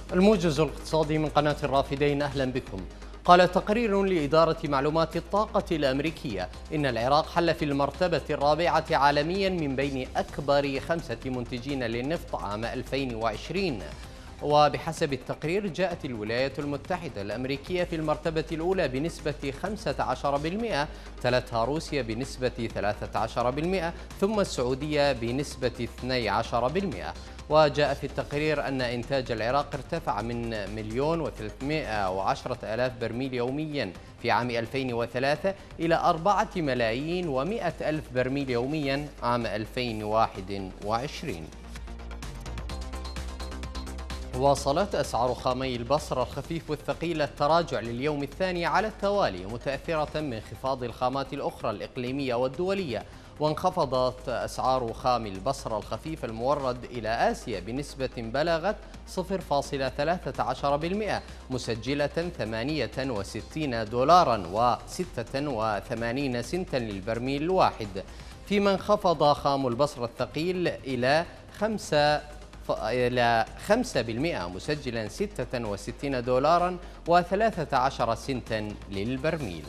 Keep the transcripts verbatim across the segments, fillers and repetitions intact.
الموجز الاقتصادي من قناة الرافدين، أهلا بكم. قال تقرير لإدارة معلومات الطاقة الأمريكية إن العراق حل في المرتبة الرابعة عالميا من بين أكبر خمسة منتجين للنفط عام ألفين وعشرين. وبحسب التقرير جاءت الولايات المتحدة الأمريكية في المرتبة الأولى بنسبة خمسة عشر بالمئة، تلتها روسيا بنسبة ثلاثة عشر بالمئة، ثم السعودية بنسبة اثني عشر بالمئة. وجاء في التقرير أن إنتاج العراق ارتفع من مليون وثلاثمئة وعشرة آلاف برميل يوميا في عام ألفين وثلاثة إلى أربعة ملايين ومئة ألف برميل يوميا عام ألفين وواحد وعشرين. واصلت أسعار خامي البصرة الخفيف والثقيل التراجع لليوم الثاني على التوالي، متأثرة من انخفاض الخامات الأخرى الإقليمية والدولية. وانخفضت أسعار خام البصرة الخفيف المورد إلى آسيا بنسبة بلغت صفر فاصلة ثلاثة عشر بالمئة، مسجلة ثمانية وستين دولاراً وستة وثمانين سنتا للبرميل الواحد، فيما انخفض خام البصرة الثقيل إلى خمسة إلى خمسة بالمئة، مسجلا ستة وستين دولاراً وثلاثة عشر سنتا للبرميل.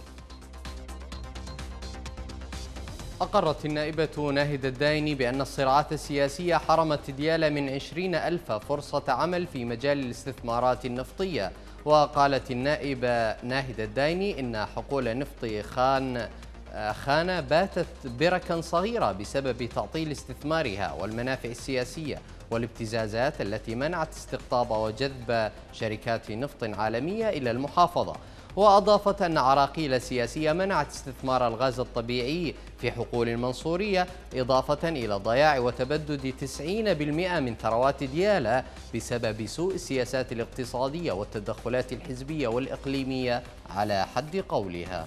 أقرت النائبة ناهد الدايني بأن الصراعات السياسية حرمت ديالى من عشرين ألف فرصة عمل في مجال الاستثمارات النفطية. وقالت النائبة ناهد الدايني إن حقول نفط خان خانة باتت بركا صغيرة بسبب تعطيل استثمارها والمنافع السياسية والابتزازات التي منعت استقطاب وجذب شركات نفط عالمية إلى المحافظة. وأضافت أن عراقيل سياسية منعت استثمار الغاز الطبيعي في حقول المنصورية، إضافة إلى ضياع وتبدد تسعين بالمئة من ثروات ديالى بسبب سوء السياسات الاقتصادية والتدخلات الحزبية والإقليمية على حد قولها.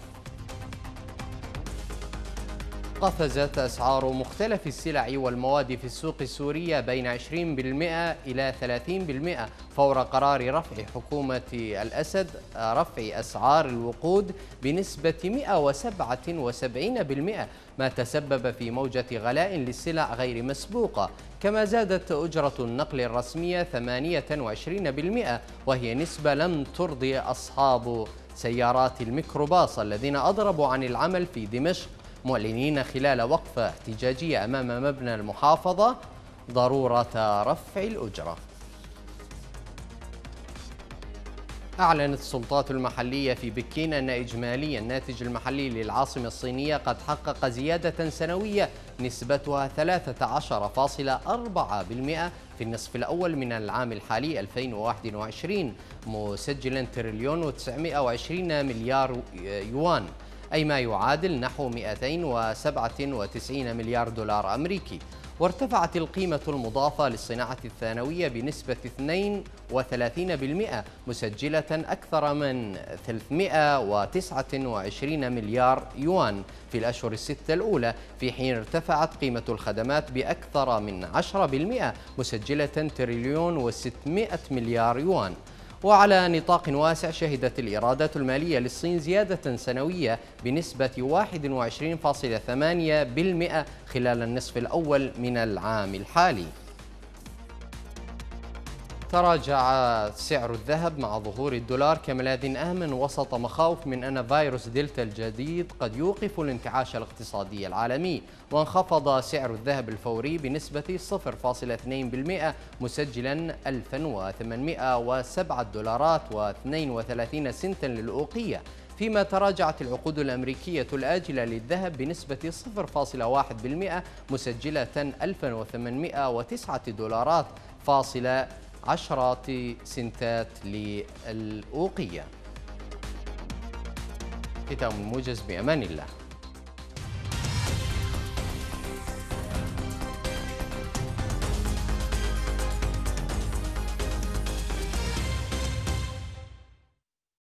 قفزت أسعار مختلف السلع والمواد في السوق السورية بين عشرين بالمئة إلى ثلاثين بالمئة فور قرار رفع حكومة الأسد رفع أسعار الوقود بنسبة مئة وسبعة وسبعين بالمئة، ما تسبب في موجة غلاء للسلع غير مسبوقة. كما زادت أجرة النقل الرسمية ثمانية وعشرين بالمئة، وهي نسبة لم ترضي أصحاب سيارات الميكروباص الذين أضربوا عن العمل في دمشق، معلنين خلال وقفة احتجاجية أمام مبنى المحافظة ضرورة رفع الأجرة. أعلنت السلطات المحلية في بكين أن إجمالي الناتج المحلي للعاصمة الصينية قد حقق زيادة سنوية نسبتها ثلاثة عشر فاصلة أربعة بالمئة في النصف الأول من العام الحالي ألفين وواحد وعشرين، مسجلا تريليون وتسعمئة وعشرين مليار يوان، أي ما يعادل نحو مئتين وسبعة وتسعين مليار دولار أمريكي. وارتفعت القيمة المضافة للصناعة الثانوية بنسبة اثنين وثلاثين بالمئة، مسجلة أكثر من ثلاثمئة وتسعة وعشرين مليار يوان في الأشهر الستة الأولى، في حين ارتفعت قيمة الخدمات بأكثر من عشرة بالمئة، مسجلة تريليون وستمئة مليار يوان. وعلى نطاق واسع شهدت الإيرادات المالية للصين زيادة سنوية بنسبة واحد وعشرين فاصلة ثمانية بالمئة خلال النصف الأول من العام الحالي. تراجع سعر الذهب مع ظهور الدولار كملاذ آمن وسط مخاوف من أن فيروس دلتا الجديد قد يوقف الانتعاش الاقتصادي العالمي. وانخفض سعر الذهب الفوري بنسبة صفر فاصلة اثنين بالمئة، مسجلا ألف وثمانمئة وسبعة دولارات واثنين وثلاثين سنتا للأوقية، فيما تراجعت العقود الأمريكية الآجلة للذهب بنسبة صفر فاصلة واحد بالمئة، مسجلة ألف وثمانمئة وتسعة دولارات فاصلة عشرة سنتات للأوقية. ختام الموجز، بأمان الله.